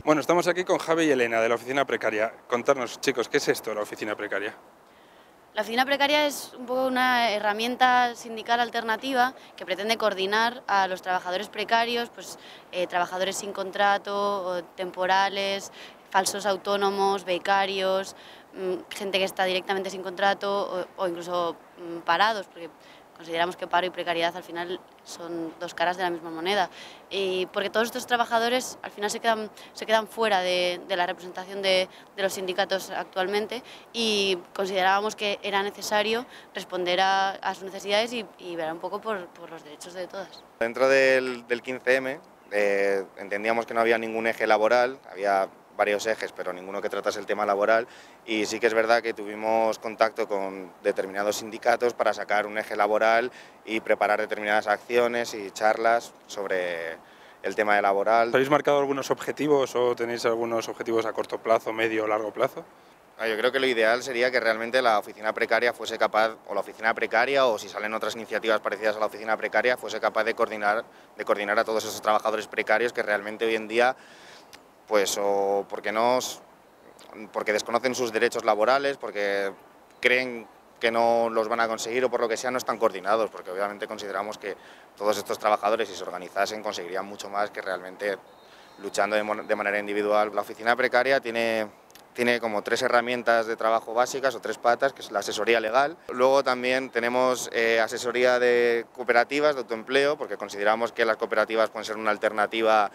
Bueno, estamos aquí con Javi y Elena de la oficina precaria. Contarnos, chicos, ¿qué es esto, la oficina precaria? La oficina precaria es un poco una herramienta sindical alternativa que pretende coordinar a los trabajadores precarios, trabajadores sin contrato, o temporales, falsos autónomos, becarios, gente que está directamente sin contrato o incluso parados, porque consideramos que paro y precariedad al final son dos caras de la misma moneda. Y porque todos estos trabajadores al final se quedan fuera de la representación de los sindicatos actualmente, y considerábamos que era necesario responder a sus necesidades y ver un poco por los derechos de todas. Dentro del 15M entendíamos que no había ningún eje laboral, había varios ejes, pero ninguno que tratase el tema laboral, y sí que es verdad que tuvimos contacto con determinados sindicatos para sacar un eje laboral y preparar determinadas acciones y charlas sobre el tema de laboral. ¿Habéis marcado algunos objetivos o tenéis algunos objetivos a corto plazo, medio o largo plazo? Yo creo que lo ideal sería que realmente la oficina precaria fuese capaz, o la oficina precaria, o si salen otras iniciativas parecidas a la oficina precaria, fuese capaz de coordinar a todos esos trabajadores precarios que realmente hoy en día, pues, o porque desconocen sus derechos laborales, porque creen que no los van a conseguir o por lo que sea no están coordinados, porque obviamente consideramos que todos estos trabajadores, si se organizasen, conseguirían mucho más que realmente luchando de manera individual. La oficina precaria tiene como 3 herramientas de trabajo básicas o 3 patas, que es la asesoría legal. Luego también tenemos asesoría de cooperativas de autoempleo, porque consideramos que las cooperativas pueden ser una alternativa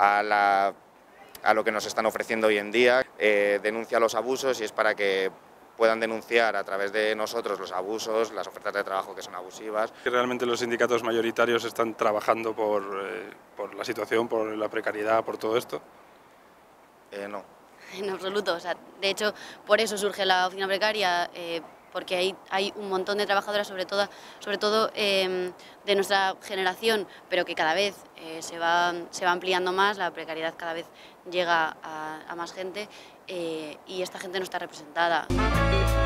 a lo que nos están ofreciendo hoy en día. Denuncia los abusos, y es para que puedan denunciar a través de nosotros los abusos, las ofertas de trabajo que son abusivas. ¿Que realmente los sindicatos mayoritarios están trabajando por la situación, por la precariedad, por todo esto? No. En absoluto, de hecho, por eso surge la oficina precaria, porque hay un montón de trabajadoras, sobre todo de nuestra generación, pero que cada vez se va ampliando más, la precariedad cada vez llega a más gente, y esta gente no está representada.